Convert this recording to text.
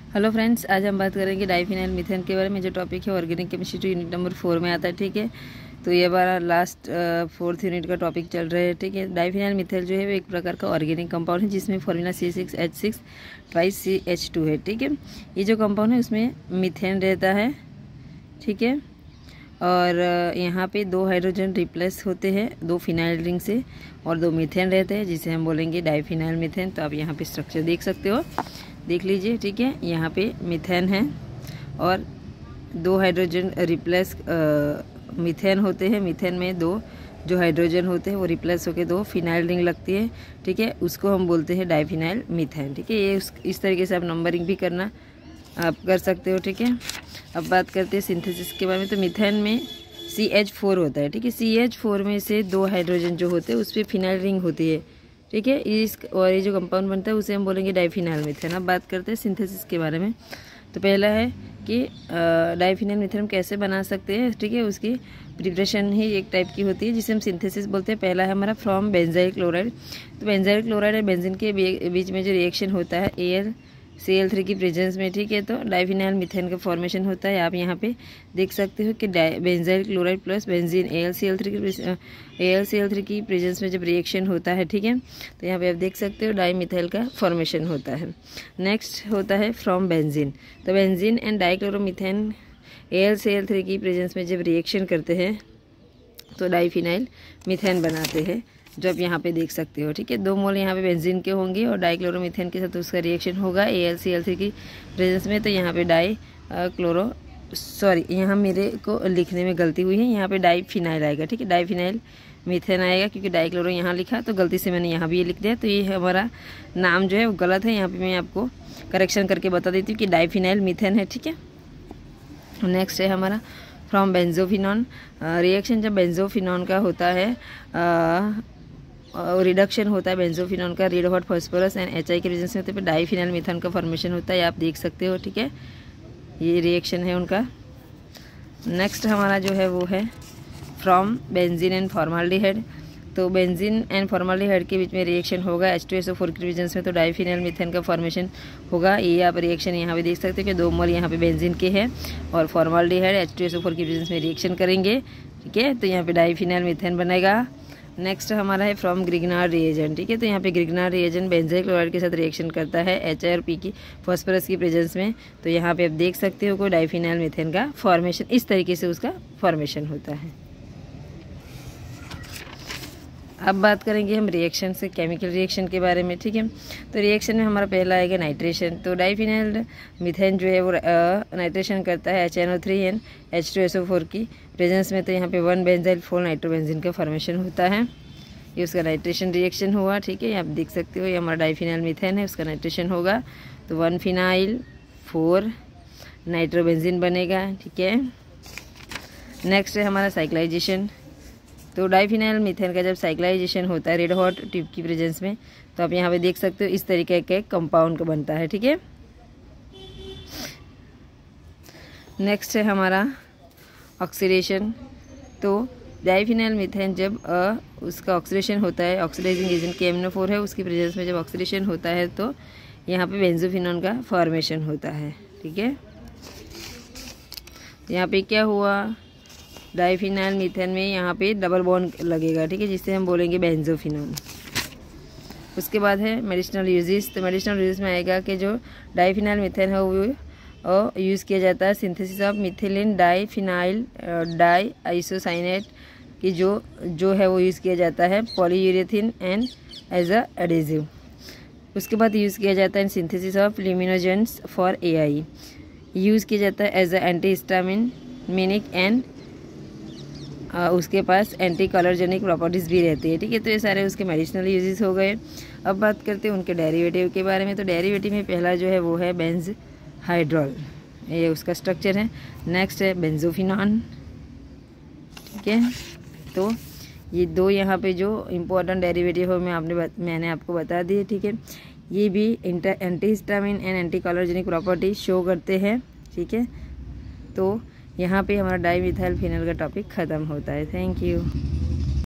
Hello friends, आज हम बात करेंगे डाइफिनाइल मीथेन के बारे में। जो टॉपिक है ऑर्गेनिक केमिस्ट्री यूनिट नंबर 4 में आता है। ठीक है, तो ये हमारा लास्ट 4th यूनिट का टॉपिक चल रहा है। ठीक है, डाइफिनाइल मीथेन जो है वो एक प्रकार का ऑर्गेनिक कंपाउंड है जिसमें फॉर्मूला C6H6 है। ठीक है, ये जो कंपाउंड है उसमें मीथेन रहता है। ठीक है, और यहाँ पे 2 हाइड्रोजन रिप्लेस होते हैं 2 फिनाइल रिंग से, और 2 मीथेन रहते हैं जिसे हम बोलेंगे डाइफिनाइल मीथेन। तो आप यहाँ पे स्ट्रक्चर देख सकते हो, देख लीजिए। ठीक है, यहाँ पे मीथेन है और 2 हाइड्रोजन रिप्लेस मीथेन होते हैं। मीथेन में 2 जो हाइड्रोजन होते हैं वो रिप्लेस होकर 2 फिनाइल रिंग लगती है। ठीक है, उसको हम बोलते हैं डाइफिनाइल मीथेन। ठीक है, ये इस तरीके से आप नंबरिंग भी करना आप कर सकते हो। ठीक है, अब बात करते हैं सिंथेसिस के बारे में। तो मीथेन में CH4 होता है। ठीक है, CH4 में से 2 हाइड्रोजन जो होते हैं उस पर फिनाइल रिंग होती है। ठीक है, और ये जो कंपाउंड बनता है उसे हम बोलेंगे डाइफिनाइल मीथेन। अब बात करते हैं सिंथेसिस के बारे में। तो पहला है कि डाइफिनाइल मीथेन हम कैसे बना सकते हैं। ठीक है, उसकी प्रिपरेशन ही एक टाइप की होती है जिसे हम सिंथेसिस बोलते हैं। पहला है हमारा फ्रॉम बेंजाइल क्लोराइड। तो बेंजाइल क्लोराइड और बेंजीन के बीच में जो रिएक्शन होता है AlCl3 की प्रेजेंस में, ठीक है, तो डाइफिनाइल मीथेन का फॉर्मेशन होता है। आप यहाँ पे देख सकते हो कि benzyl chloride plus benzene AlCl3 की प्रेजेंस में जब रिएक्शन होता है, ठीक है, तो यहाँ पे आप देख सकते हो डाईमिथाइल का फॉर्मेशन होता है। नेक्स्ट होता है फ्रॉम बेंजीन। तो बेंजीन एंड डाइक्लोरोमीथेन AlCl3 की प्रेजेंस में जब रिएक्शन करते हैं तो डाइफिनाइल मीथेन बनाते हैं, जो आप यहाँ पे देख सकते हो। ठीक है, 2 मोल यहाँ पे बेंजीन के होंगे और डाइक्लोरोमीथेन के साथ उसका रिएक्शन होगा AlCl3 की प्रेजेंस में। तो यहाँ पे यहाँ मेरे को लिखने में गलती हुई है, यहाँ पे डाइफिनाइल आएगा। ठीक है, डाइफिनाइल मीथेन आएगा क्योंकि डाइक्लोरो यहाँ लिखा तो गलती से मैंने यहाँ भी ये लिख दिया। तो ये हमारा नाम जो है वो गलत है। यहाँ पर मैं आपको करेक्शन करके बता देती हूँ कि डाइफिनाइल मीथेन है। ठीक है, नेक्स्ट है हमारा फ्रॉम बेंजोफिनॉन। रिएक्शन जब बेंजोफिनॉन का होता है, रिडक्शन होता है बेंजोफिनॉन का red hot phosphorus and HI के प्रेजेंस में, तो डाइफिनाइल मीथेन का फॉर्मेशन होता है। आप देख सकते हो। ठीक है, ये रिएक्शन है उनका। नेक्स्ट हमारा जो है वो है फ्रॉम बेंजीन एंड फॉर्माल्डिहाइड। तो बेंजीन एंड फॉर्माल्डिहाइड के बीच में रिएक्शन होगा H2SO4 के प्रेजेंस में, तो डाइफिनाइल मीथेन का फॉर्मेशन होगा। ये आप रिएक्शन यहाँ पे देख सकते हो कि 2 मोल यहाँ पे बेंजीन के हैं और फॉर्माल्डिहाइड H2SO4 के प्रेजेंस में रिएक्शन करेंगे। ठीक है, तो यहाँ पे डाइफिनाइल मीथेन बनेगा। नेक्स्ट हमारा है फ्रॉम ग्रिग्नार्ड रिएजेंट। ठीक है, तो यहाँ पे ग्रिग्नार्ड रिएजेंट बेंजाइल क्लोराइड के साथ रिएक्शन करता है HI और P की फॉस्फोरस की प्रेजेंस में। तो यहाँ पे आप देख सकते हो कोई डाइफिनाइल मीथेन का फॉर्मेशन, इस तरीके से उसका फॉर्मेशन होता है। अब बात करेंगे हम रिएक्शन से, केमिकल रिएक्शन के बारे में। ठीक है, तो रिएक्शन में हमारा पहला आएगा नाइट्रेशन। तो डाइफिनाइल मीथेन जो है वो नाइट्रेशन करता है HNO3 एंड H2SO4 की प्रेजेंस में। तो यहाँ पे 1 बेंजाइल 4 नाइट्रोबेंजीन का फॉर्मेशन होता है। ये उसका नाइट्रेशन रिएक्शन हुआ। ठीक है, आप देख सकते हो ये हमारा डाइफिनाइल मीथेन है, उसका नाइट्रेशन होगा तो 1 फिनाइल 4 नाइट्रोबेंजीन बनेगा। ठीक है, नेक्स्ट है हमारा साइक्लाइजेशन। तो डाइफिनाइल मीथेन का जब साइक्लाइजेशन होता है रेड हॉट ट्यूब की प्रेजेंस में, तो आप यहाँ पे देख सकते हो इस तरीके के कंपाउंड का बनता है। ठीक है, नेक्स्ट है हमारा ऑक्सीडेशन। तो डाइफिनाइल मीथेन जब उसका ऑक्सीडेशन होता है, ऑक्सीडाइजिंग एजेंट KMnO4 है, उसकी प्रेजेंस में जब ऑक्सीडेशन होता है तो यहाँ पे बेंजोफिनॉन का फॉर्मेशन होता है। ठीक है, यहाँ पे क्या हुआ, डाइफिनाइल मीथेन में यहाँ पे डबल बॉन्ड लगेगा। ठीक है, जिससे हम बोलेंगे बेंजोफिनॉन। उसके बाद है मेडिसिनल यूजेस। तो मेडिसिनल यूजेस में आएगा कि जो डाइफिनाइल मीथेन है वो यूज़ किया जाता है synthesis of methylene diphenyl diisocyanate की जो है वो यूज़ किया जाता है polyurethane and as a adhesive. उसके बाद यूज़ किया जाता है synthesis of luminogens for AI। Use किया जाता है एज अ एंटीहिस्टामिनिक एंड उसके पास एंटी कलर्जेनिक प्रॉपर्टीज़ भी रहती है। ठीक है, तो ये सारे उसके मेडिसिनल यूजेस हो गए। अब बात करते हैं उनके डेरिवेटिव के बारे में। तो डेरिवेटिव में पहला जो है वो है बेंज हाइड्रॉल, ये उसका स्ट्रक्चर है। नेक्स्ट है बेंजोफिनॉन। ठीक है, तो ये 2 यहाँ पे जो इम्पोर्टेंट डेरिवेटिव हो मैंने आपको बता दिए। ठीक है, ये भी antihistamine and anti allergenic property show करते हैं। ठीक है, तो यहाँ पे हमारा डाईमिथाइल फिनल का टॉपिक ख़त्म होता है। Thank you.